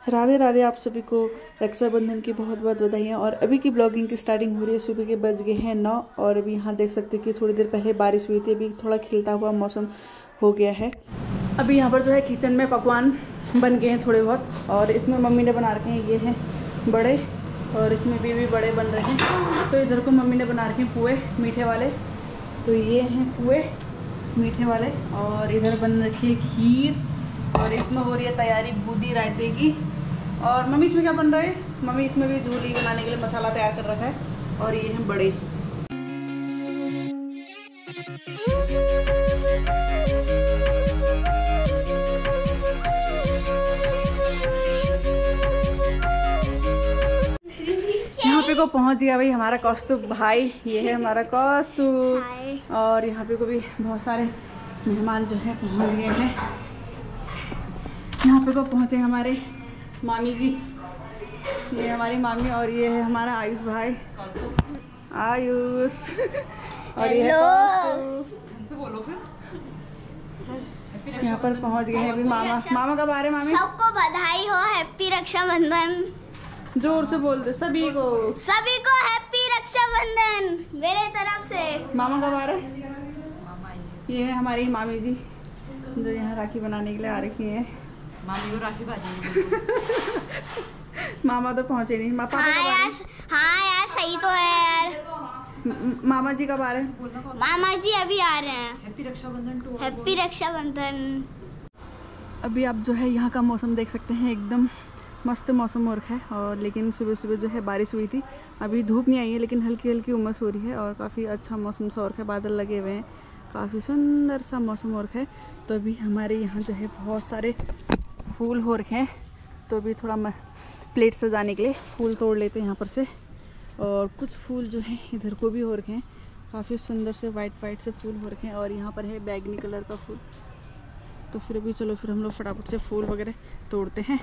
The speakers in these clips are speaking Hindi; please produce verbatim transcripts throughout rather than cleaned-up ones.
राधे राधे। आप सभी को रक्षाबंधन की बहुत बहुत बधाइयाँ। और अभी की ब्लॉगिंग की स्टार्टिंग हो रही है। सुबह के बज गए हैं नौ और अभी यहाँ देख सकते हैं कि थोड़ी देर पहले बारिश हुई थी। अभी थोड़ा खिलता हुआ मौसम हो गया है। अभी यहाँ पर जो है किचन में पकवान बन गए हैं थोड़े बहुत, और इसमें मम्मी ने बना रखे हैं ये हैं बड़े, और इसमें भी, भी बड़े बन रहे हैं। तो इधर को मम्मी ने बना रखे हैं पुए मीठे वाले, तो ये हैं पुए मीठे वाले, और इधर बन रखी है खीर, और इसमें हो रही है तैयारी बूंदी रायते की। और मम्मी इसमें क्या बन रहा है? मम्मी इसमें भी झूली बनाने के लिए मसाला तैयार कर रखा है। और ये हैं बड़े। यहाँ पे को पहुँच गया भाई हमारा कौस्तुभ भाई। ये है हमारा कौस्तुभ। और यहाँ पे को भी बहुत सारे मेहमान जो है पहुँच गए हैं। यहाँ पे को पहुँचे हमारे मामी जी, ये हमारी मामी, और ये है हमारा आयुष भाई आयुष। और ये यहाँ पर पहुँच गए हैं अभी मामा। मामा कब आ रहे मामी? सबको बधाई हो, हैप्पी रक्षाबंधन। जोर से बोल दे सभी को। सभी को हैप्पी रक्षाबंधन मेरे तरफ से। मामा कब आ रहे? ये है हमारी मामी जी जो यहाँ राखी बनाने के लिए आ रखी है। मामी को राखी बाजी। मामा तो पहुँचे नहीं। पापा हाँ यार, हाँ यार सही तो है यार। मामा जी कब आ रहे हैं? मामा जी अभी आ रहे हैं। Happy Rakshabandhan too. Happy Rakshabandhan. अभी आप जो है यहाँ का मौसम देख सकते हैं, एकदम मस्त मौसम हो रखा है। और लेकिन सुबह सुबह जो है बारिश हुई थी, अभी धूप नहीं आई है, लेकिन हल्की हल्की उमस हो रही है और काफ़ी अच्छा मौसम सा हो रखा है। बादल लगे हुए हैं, काफ़ी सुंदर सा मौसम हो रखा है। तो अभी हमारे यहाँ जो है बहुत सारे फूल हो रखे हैं, तो अभी थोड़ा प्लेट सजाने के लिए फूल तोड़ लेते हैं यहाँ पर से। और कुछ फूल जो हैं इधर को भी हो रखे हैं, काफ़ी सुंदर से वाइट वाइट से फूल हो रखे हैं। और यहाँ पर है बैगनी कलर का फूल। तो फिर अभी चलो फिर हम लोग फटाफट से फूल वगैरह तोड़ते हैं।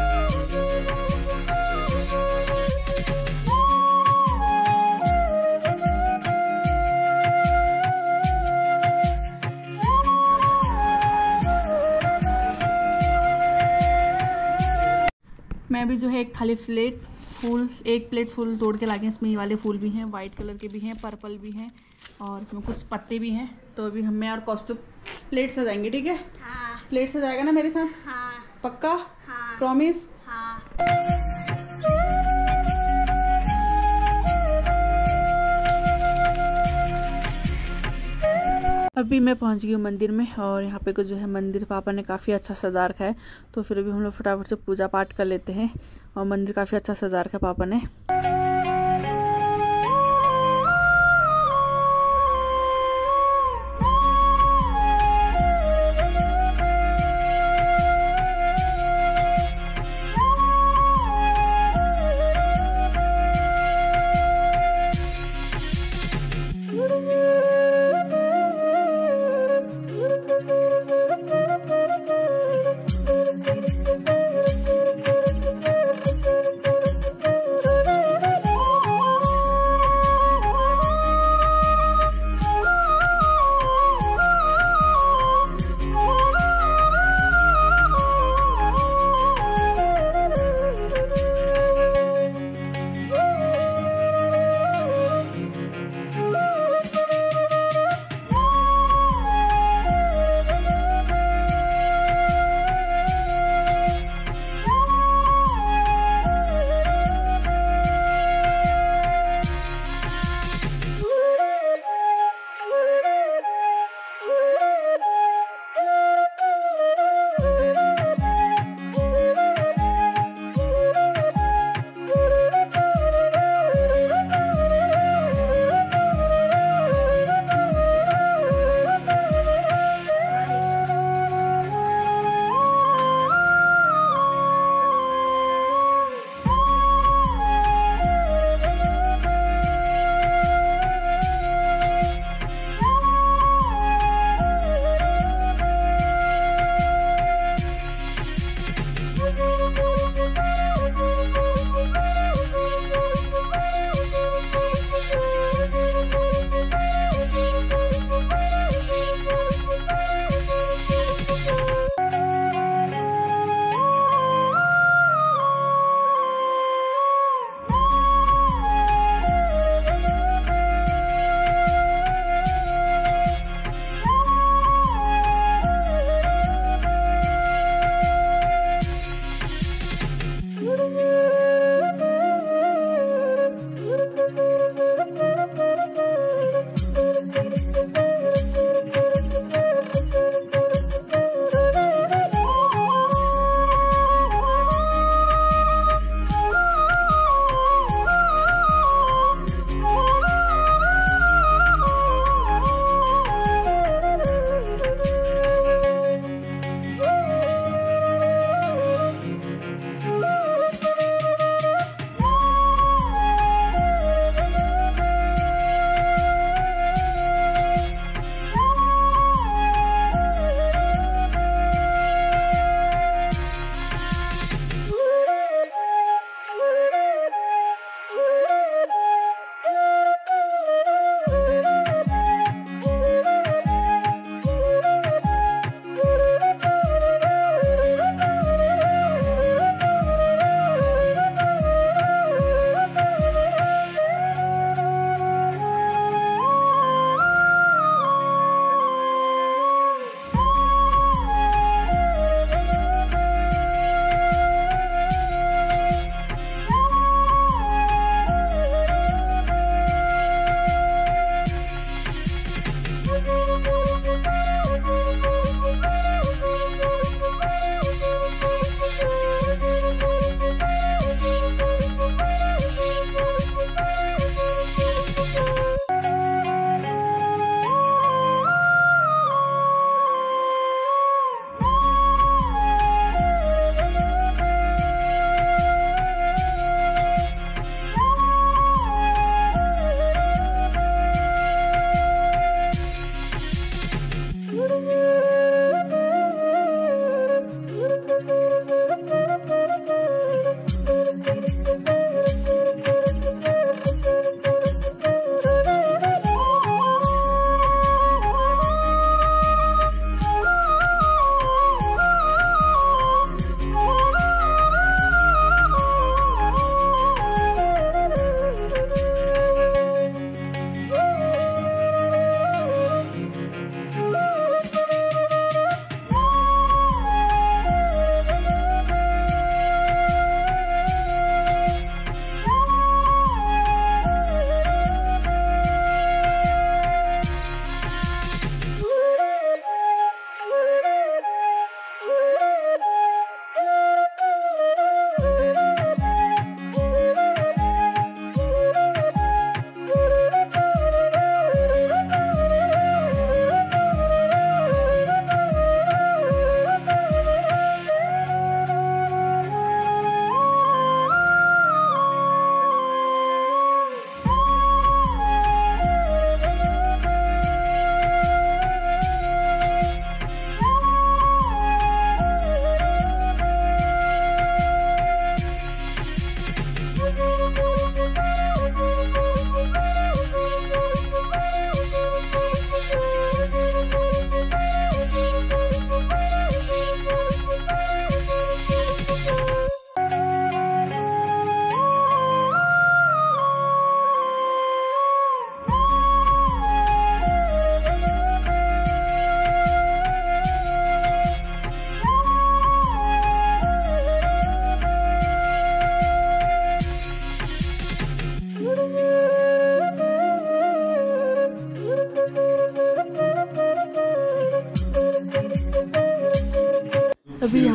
मैं भी जो है एक थाली प्लेट फूल एक प्लेट फूल तोड़ के लाके, इसमें ये वाले फूल भी हैं, वाइट कलर के भी हैं, पर्पल भी हैं, और इसमें कुछ पत्ते भी हैं। तो अभी हम मैं और कौस्तुभ प्लेट सजाएंगे, ठीक है? हाँ। प्लेट सजाएगा ना मेरे साथ? हाँ। पक्का? हाँ। प्रॉमिस? हाँ। अभी मैं पहुंच गई हूँ मंदिर में, और यहाँ पे को जो है मंदिर पापा ने काफ़ी अच्छा सजा रखा है। तो फिर अभी हम लोग फटाफट से पूजा पाठ कर लेते हैं। और मंदिर काफ़ी अच्छा सजा रखा है पापा ने।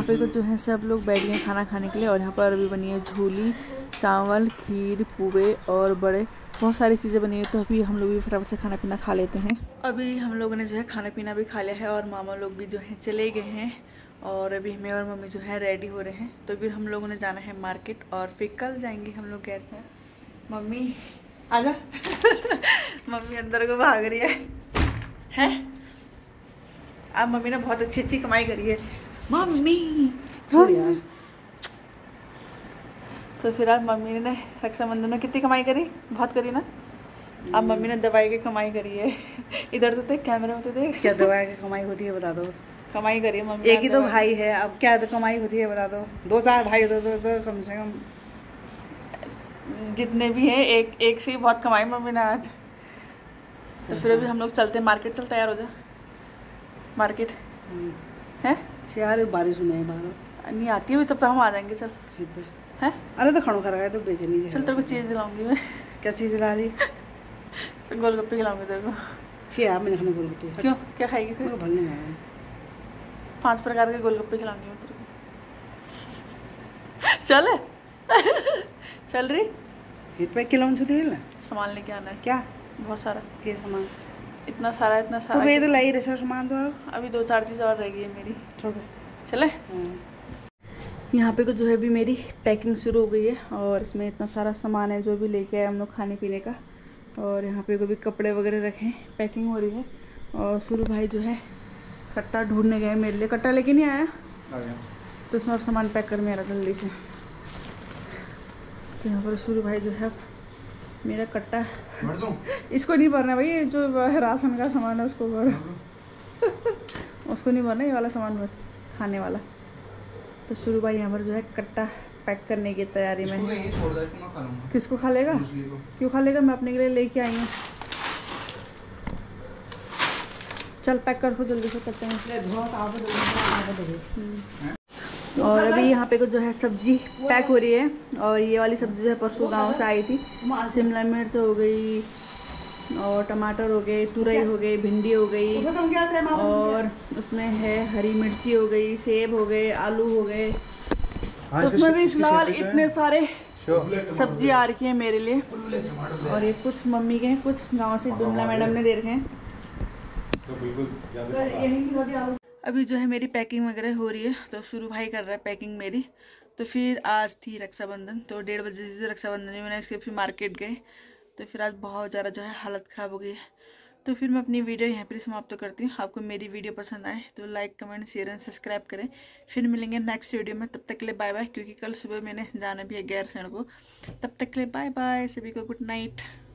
पे तो जो है सब लोग बैठ गए खाना खाने के लिए और यहाँ पर अभी बनी है झूली, चावल, खीर, पुए और बड़े बहुत सारी चीज़ें बनी हुई। तो अभी हम लोग भी फटाफट से खाना पीना खा लेते हैं। अभी हम लोगों ने जो है खाना पीना भी खा लिया है और मामा लोग भी जो है चले गए हैं और अभी मैं और मम्मी जो है रेडी हो रहे हैं। तो फिर हम लोगों ने जाना है मार्केट और फिर कल जाएंगे हम लोग गए थे। मम्मी आजा मम्मी अंदर को भाग रही है हैं। अब मम्मी ने बहुत अच्छी अच्छी कमाई करी है मम्मी छोड़ यार। तो फिर आज मम्मी ने रक्षाबंधन में कितनी कमाई करी, बहुत करी ना। अब मम्मी ने दवाई की कमाई करी है। इधर तो देख, कैमरे में तो देख। क्या दवाई की कमाई होती है बता दो। कमाई करी है मम्मी। एक ही तो भाई है, अब क्या तो कमाई होती है बता दो। दो चार भाई दो दो दो कम से कम जितने भी हैं एक एक से ही बहुत कमाई मम्मी ने आज। तो फिर अभी हम लोग चलते हैं मार्केट। चल तैयार हो जा, मार्केट है यार। बारिश नहीं बाहर नहीं आती हुई तब तक हम आ जाएंगे। चल है। अरे तो खड़ो खड़ा है तो बेचे नहीं। चल तेरे को चीज़ दिलाऊंगी मैं। क्या चीज़ दिला रही? तो गोलगप्पे खिलाऊंगी तेरे को। छी यार मैंने खाने गोलगप्पे। क्यों, क्या खाएगी फिर? भल नहीं आया। पांच प्रकार के गोलगप्पे खिलाऊंगी मैं तेरे को। चल चल रही रुपये किलो से तेल सामान लेके आना है। क्या? बहुत सारा। क्या सामान? इतना सारा इतना सारा। तो मैं तो लाई रहे सामान तो अब अभी दो चार चीज़ और रह गई है मेरी। छोड़ो चले। यहाँ पे को जो है अभी मेरी पैकिंग शुरू हो गई है और इसमें इतना सारा सामान है जो भी लेके आए हम लोग खाने पीने का। और यहाँ पे को भी कपड़े वगैरह रखे हैं, पैकिंग हो रही है। और शुरू भाई जो है कट्टा ढूंढने गए मेरे लिए। कट्टा लेके नहीं आया तो उसमें और सामान पैक कर मेरा जल्दी से। तो यहाँ पर शुरू भाई जो है मेरा कट्टा इसको नहीं भरना भाई, जो राशन का सामान है उसको भर। उसको नहीं भरना, ये वाला सामान भर, खाने वाला। तो शुरू भाई यहाँ पर जो है कट्टा पैक करने की तैयारी में है। किसको खा लेगा? क्यों खा लेगा? मैं अपने के लिए लेके आई हूँ। चल पैक कर, जल्दी से करते हैं। और अभी यहाँ पे को जो है सब्जी पैक हो रही है। और ये वाली सब्जी जो है परसों गाँव से आई थी। शिमला मिर्च हो गई और टमाटर हो गए, तुरई हो गई, भिंडी हो गई और उसमें है हरी मिर्ची हो गई, सेब हो गए, आलू हो गए। तो उसमें भी फिलहाल इतने सारे सब्जी आ रखी है मेरे लिए। और ये कुछ मम्मी के हैं, कुछ गांव से बिमला मैडम ने दे रखे हैं। अभी जो है मेरी पैकिंग वगैरह हो रही है। तो शुरू भाई कर रहा है पैकिंग मेरी। तो फिर आज थी रक्षाबंधन, तो डेढ़ बजे से रक्षाबंधन में मैंने इसके फिर मार्केट गए। तो फिर आज बहुत ज़्यादा जो है हालत ख़राब हो गई है। तो फिर मैं अपनी वीडियो यहाँ पर समाप्त करती हूँ। आपको मेरी वीडियो पसंद आए तो like, comment, share and subscribe करें। फिर मिलेंगे नेक्स्ट वीडियो में। तब तक के लिए बाय बाय, क्योंकि कल सुबह मैंने जाना भी है गैरसैंण को। तब तक के लिए बाय बाय, सभी को गुड नाइट।